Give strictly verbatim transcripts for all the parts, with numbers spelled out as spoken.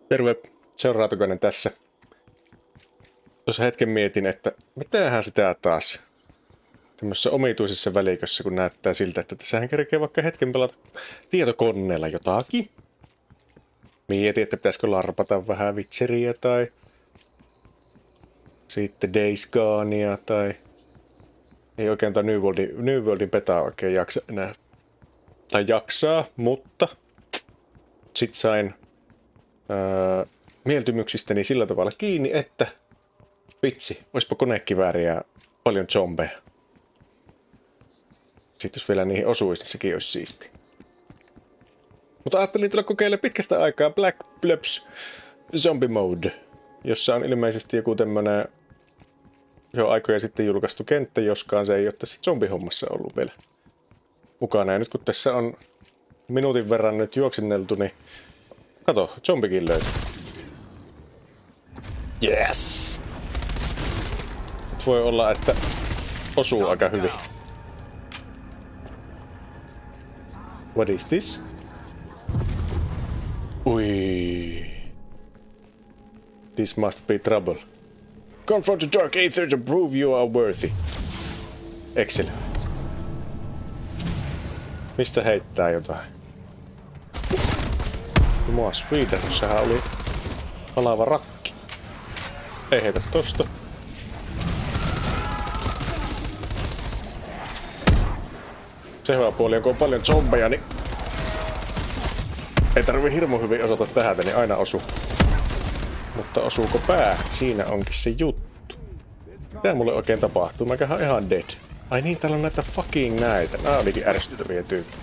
Terve, se on Raatikainen tässä. Tuossa hetken mietin, että mitähän sitä taas tämmöisessä omituisessa välikössä, kun näyttää siltä, että tässähän kerkee vaikka hetken pelata tietokoneella jotakin. Mietin, että pitäisikö larpata vähän Witcheria tai sitten Days Gonea tai ei oikein tai New Worldin, New Worldin petaa oikein jaksa enää. Tai jaksaa, mutta sit sain öö, mieltymyksistäni sillä tavalla kiinni, että vitsi, oispa konekivääriä paljon zombeja. Sitten jos vielä niihin osuisi, niin sekin olisi siisti. Mutta ajattelin tulla kokeilemaan pitkästä aikaa Black Blobs Zombie Mode, jossa on ilmeisesti joku tämmönen jo aikoja sitten julkaistu kenttä, joskaan se ei ole tässä zombihommassa ollut vielä mukana. Ja nyt kun tässä on minuutin verran nyt juoksinneltu, niin kato, zombikin löytyy. Yes! Nyt voi olla, että osuu aika hyvin. What is this? Ui. This must be trouble. Confront the Dark Aether to prove you are worthy. Excellent. Mistä heittää jotain? Mua Sweden, sehän oli palava rakki. Ei heitä tosta. Se hyvä puoli on, kun on paljon zombeja, niin ei tarvi hirmu hyvin osata tähän, niin aina osuu. Mutta osuuko pää? Siinä onkin se juttu. Mitä mulle oikein tapahtuu? Mäkähän on ihan dead. Ai niin, täällä on näitä fucking näitä. Nää olikin ärsyttäviä tyyppiä.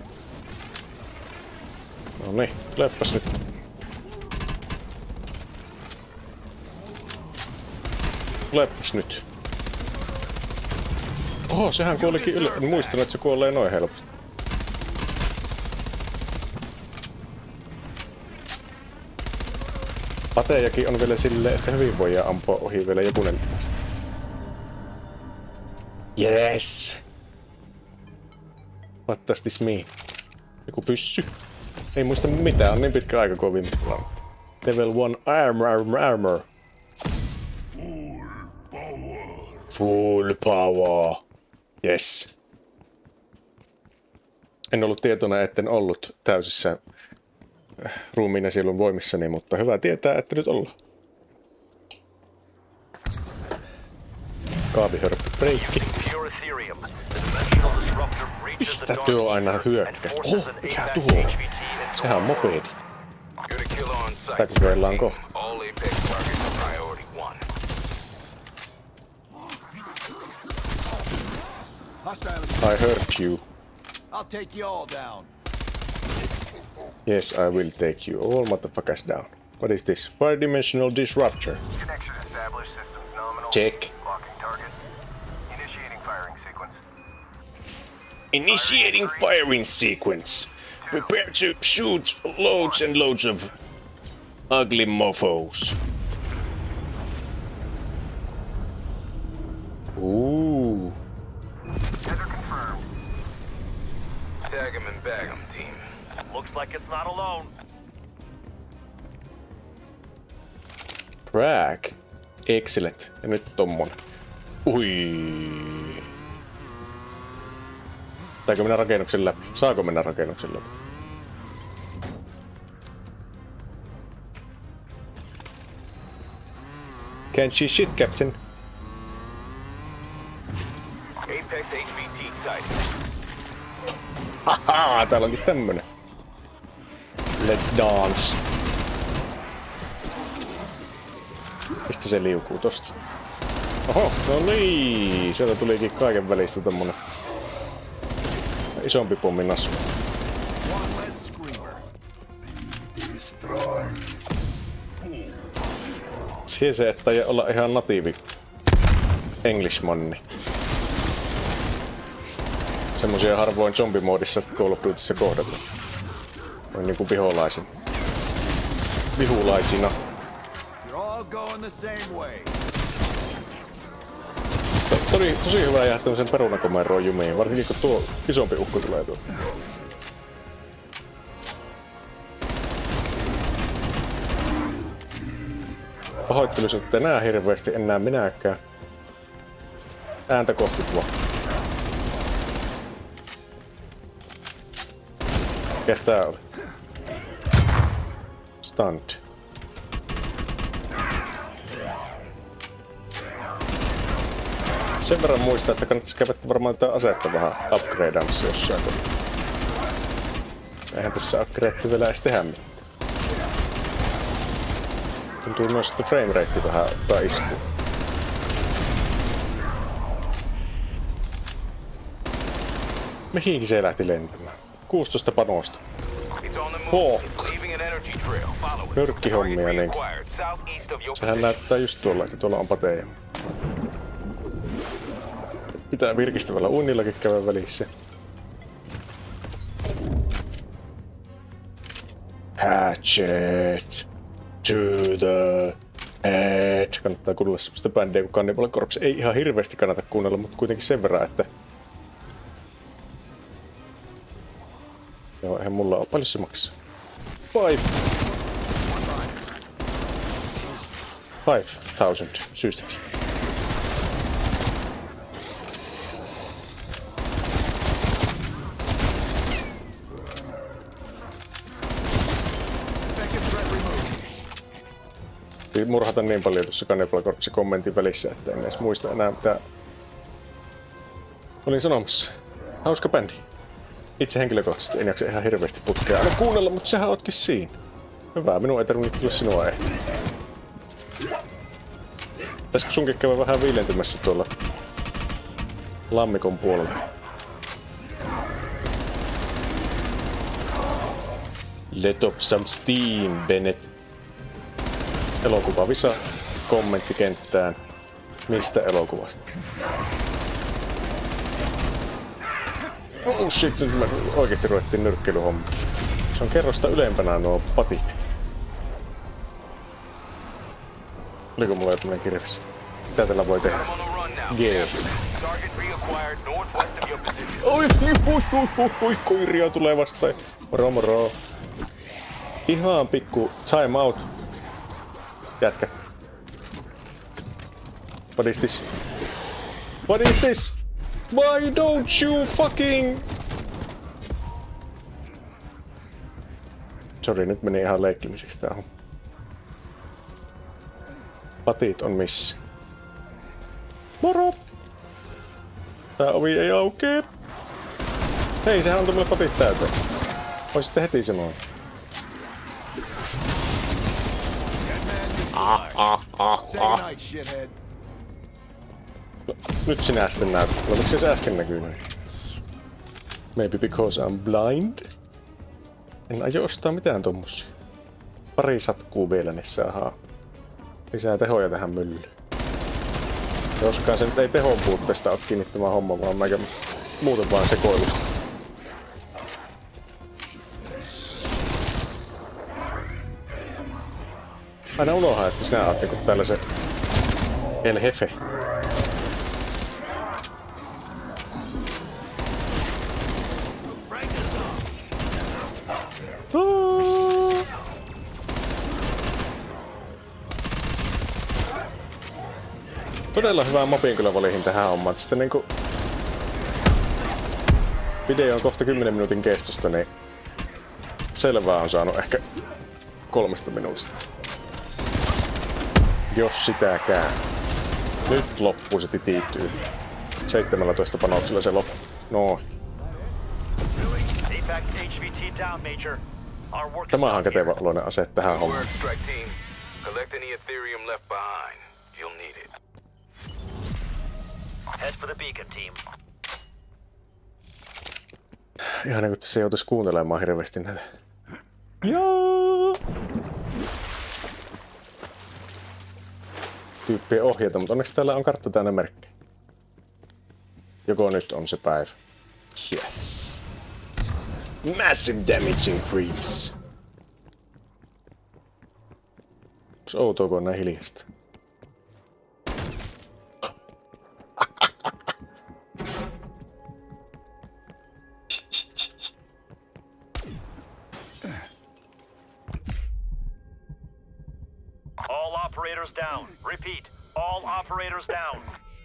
Noniin, tulepas nyt. Tulepas nyt. Oho, sehän kuolikin yle... En muistanut, että se kuolee noin helposti. Patejakin on vielä silleen, että hyvin voidaan ampua ohi vielä jokunen. Yes! What does this mean? Joku pyssy? Ei muista mitään, on niin pitkä aika kuin viimeistä pelannut. Level one armor, armor, armor. Full power. Full power. Yes. En ollut tietoinen, etten ollut täysissä ruumiin ja sielun voimissani, mutta hyvä tietää, että nyt ollaan. Kaavihörppy breikki. Mistä tuo aina hyökkää? Oho, mikä tuo? Sehän on mopedi. Sitä kokeillaan kohta. I hurt you. I'll take you all down. Yes, I will take you all motherfuckers down. What is this? Five-dimensional disruptor. Connection established. Systems nominal. Check. Locking target. Initiating firing sequence. Initiating firing sequence. Prepare to shoot loads and loads of ugly mofos. Ooh. Tether confirmed. Tag him and bag him, team. Looks like it's not alone. Crack. Excellent. Ja nyt tommonen. Ui. Pitääkö mennä rakennuksen läpi? Saako mennä rakennuksen läpi? Can't see shit, Captain. Apex H V T sighting. Haha, täällä onkin tämmönen. Let's dance. Mistä se liukuu tosta? Oho, no niin. Sieltä tulikin kaiken välistä tommonen isompi pomminasu. Siihen se, että ei olla ihan natiivi Englishmanni. Semmosia harvoin zombimoodissa Call of Dutyssä kohdata. On niinku viholaisen. Vihulaisina. Tosi, tosi hyvä jää tämmösen perunakomeroon jumiin, varsinkin kun tuo isompi ukko tulee tuolta. Pahoittelisin, että enää hirveästi enää minäkään. Ääntä kohti tuo. Mikäs tää oli? Stunt. Sen verran muistaa, että kannattaisi käydä varmaan tätä asetta vähän upgradeamassa jossain. Eihän tässä ole keretty vielä edes tehdä mitään. Tuntuu myös, että framerate vähän ottaa iskuun. Mihinkin se lähti lentämään? kuusitoista panosta. Hawk. Nyrkkihommia niinkin. Sehän näyttää just tuolla, että tuolla on pateja. Pitää virkistävällä unillakin käydä välissä. Hatchet to the head. Kannattaa kuunnella semmoista bändiä kuin Cannibal Corpse. Ei ihan hirveästi kannata kuunnella, mutta kuitenkin sen verran, että... Joo, eihän mulla ole paljon se maksaa. Five. Five thousand syystäkin. Murhata niin paljon tuossa Cannibal Corpse kommentin välissä, että en edes muista enää mitä olin sanomassa. Hauska bändi. Itse henkilökohtaisesti en jaksa ihan hirveästi putkea aina kuunnella, mutta sehän ootkin siinä. Hyvä, minun ei tarvinnut kyllä sinua ehti. Pitäisikö sunkin käydä vähän viilentymässä tuolla lammikon puolella? Let off some steam, Bennett. Elokuvavisa kommenttikenttään. Mistä elokuvasta? Oh shit, nyt me oikeesti ruvettiin nyrkkeilyhomma. Se on kerrosta ylempänä nuo patit. Oliko mulla jotain kirjassa? Mitä tällä voi tehdä? Jee. Oi, oi, oi, oi, koiria tulee vastaan. Moro, moro. Ihan pikku time out. Jätkät. What is this? What is this? Why don't you fucking... Sori, nyt meni ihan leikkimiseksi tää homma. Patit on missä? Moro! Tää ovi ei aukee. Hei, sehän antoi mulle patit täyteen. Voisitte heti sanoa. Ah, ah, ah, ah. Nyt sinä sitten näytät. Oliko se äsken näkyy näin? Maybe because I'm blind? En aio ostaa mitään tommosia. Pari satkuu vielä, niin saadaan lisää tehoja tähän myllyyn. Joskaan se nyt ei tehon puutteesta ole kiinnittämään homma, vaan mäkä muuten vaan sekoilusta. Aina unohan, että sinä oot niinku täällä se El Jefe. Todella hyvää mapin kyllä valihin tähän hommaan. Sitten niinku... Video on kohta kymmenen minuutin kestosta, niin... Selvää on saanut ehkä kolmesta minuutista. Jos sitäkään. Nyt loppuu se titiittyy. seitsemäntoista panoksella se loppu. No. Tämä on kätevä oloinen ase tähän hommaan. Ihan niin kuin tässä joutuisi kuuntelemaan hirveästi näitä. Joo! Tyyppien ohjeita, mutta onneksi täällä on kartta täynnä merkkejä. Joko nyt on se päivä. Yes! Massive damage increase! Onks outoa, kun on näin hiljasta? operators down. Repeat, all operators down.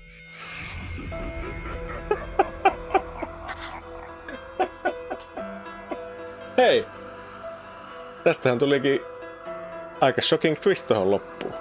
Hei! Tästähän tulikin aika shocking twist tohon loppuun.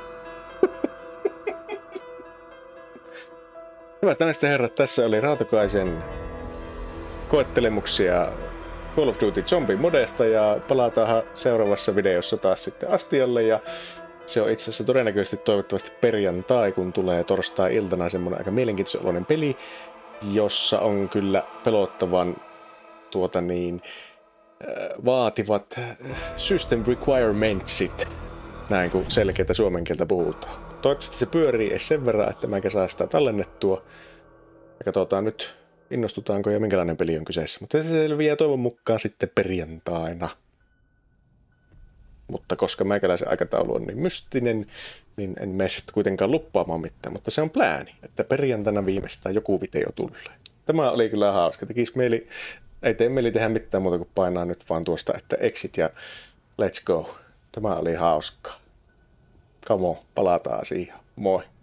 Hyvät naiset ja herrat, tässä oli Raatokaisen koettelemuksia Call of Duty Zombie modesta ja palataan seuraavassa videossa taas sitten Astialle ja se on itse asiassa todennäköisesti toivottavasti perjantai, kun tulee torstai-iltana semmoinen aika mielenkiintoisen oloinen peli, jossa on kyllä pelottavan tuota niin vaativat system requirementsit, näin kuin selkeätä suomen kieltä puhutaan. Toivottavasti se pyörii edes sen verran, että mä saa sitä tallennettua. Ja katsotaan nyt, innostutaanko ja minkälainen peli on kyseessä. Mutta se selviää toivon mukaan sitten perjantaina. Mutta koska meikäläisen aikataulu on niin mystinen, niin en mene sitten kuitenkaan luppaamaan mitään. Mutta se on plääni, että perjantaina viimeistään joku video tulee. Tämä oli kyllä hauska. Tekisi mieli, ei tee mieli tehdä mitään muuta kuin painaa nyt vaan tuosta, että exit ja let's go. Tämä oli hauskaa. Come on, palataan siihen. Moi.